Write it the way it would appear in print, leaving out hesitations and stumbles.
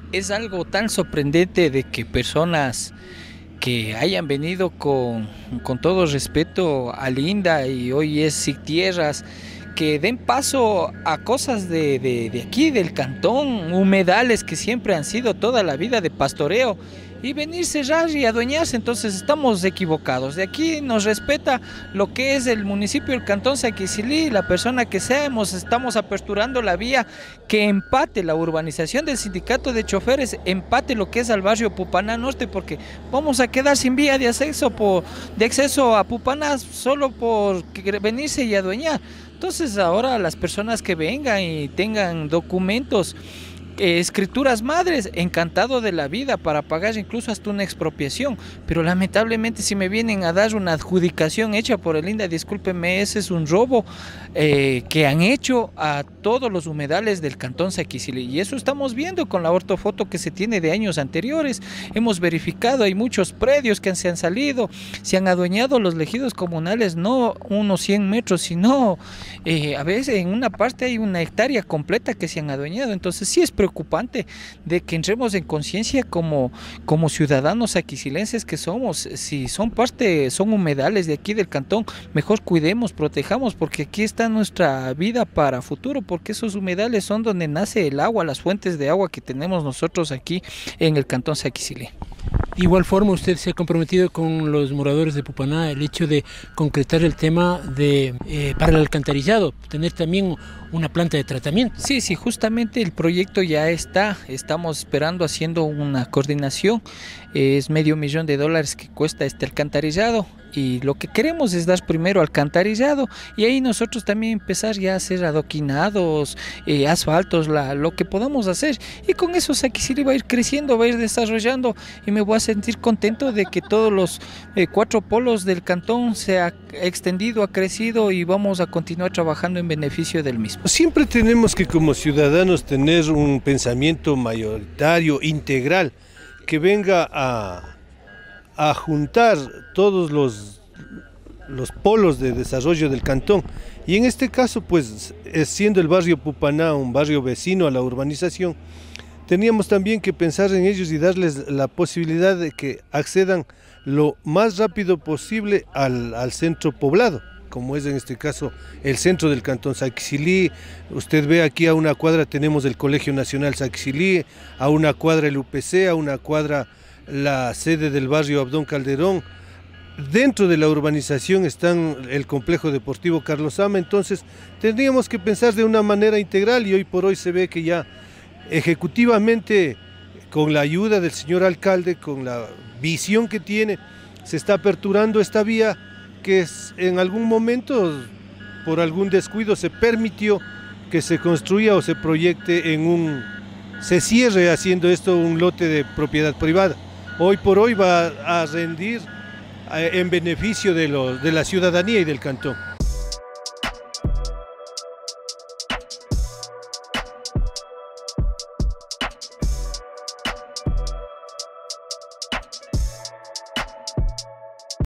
Es algo tan sorprendente de que personas que hayan venido con todo respeto a Linda y hoy es Sig Tierras, que den paso a cosas de aquí, del cantón, humedales que siempre han sido toda la vida de pastoreo, y venir cerrar y adueñarse. Entonces estamos equivocados. De aquí nos respeta lo que es el municipio del cantón Saquicilí, la persona que seamos, estamos aperturando la vía que empate la urbanización del sindicato de choferes, empate lo que es al barrio Pupaná Norte, porque vamos a quedar sin vía de acceso a Pupaná solo por venirse y adueñar. Entonces ahora las personas que vengan y tengan documentos, escrituras madres, encantado de la vida para pagar incluso hasta una expropiación, pero lamentablemente si me vienen a dar una adjudicación hecha por el INDA, discúlpeme, ese es un robo que han hecho a todos los humedales del cantón Saquicilí, y eso estamos viendo con la ortofoto que se tiene de años anteriores. Hemos verificado, hay muchos predios que se han salido, se han adueñado los ejidos comunales, no unos 100 metros, sino a veces en una parte hay una hectárea completa que se han adueñado. Entonces sí es preocupante de que entremos en conciencia como ciudadanos aquisilenses que somos. Si son parte, son humedales de aquí del cantón, mejor cuidemos, protejamos, porque aquí está nuestra vida para futuro, porque esos humedales son donde nace el agua, las fuentes de agua que tenemos nosotros aquí en el cantón Saquicilí. De igual forma, usted se ha comprometido con los moradores de Pupaná el hecho de concretar el tema para el alcantarillado, tener también una planta de tratamiento. Sí, sí, justamente el proyecto ya está, estamos esperando haciendo una coordinación, es $500,000 que cuesta este alcantarillado, y lo que queremos es dar primero alcantarillado y ahí nosotros también empezar ya a hacer adoquinados, asfaltos, lo que podamos hacer, y con eso Saquicilí va a ir creciendo, va a ir desarrollando, y me voy a sentir contento de que todos los 4 polos del cantón se ha extendido, ha crecido, y vamos a continuar trabajando en beneficio del mismo. Siempre tenemos que como ciudadanos tener un pensamiento mayoritario, integral, que venga a juntar todos los polos de desarrollo del cantón. Y en este caso, pues, siendo el barrio Pupaná un barrio vecino a la urbanización, teníamos también que pensar en ellos y darles la posibilidad de que accedan lo más rápido posible al centro poblado, como es en este caso el centro del cantón Saquicilí. Usted ve aquí a una cuadra tenemos el Colegio Nacional Saquicilí, a una cuadra el UPC, a una cuadra la sede del barrio Abdón Calderón. Dentro de la urbanización están el complejo deportivo Carlos Sama. Entonces tendríamos que pensar de una manera integral, y hoy por hoy se ve que ya ejecutivamente, con la ayuda del señor alcalde, con la visión que tiene, se está aperturando esta vía que en algún momento, por algún descuido, se permitió que se construya o se proyecte se cierre haciendo esto un lote de propiedad privada. Hoy por hoy va a rendir en beneficio de la ciudadanía y del cantón.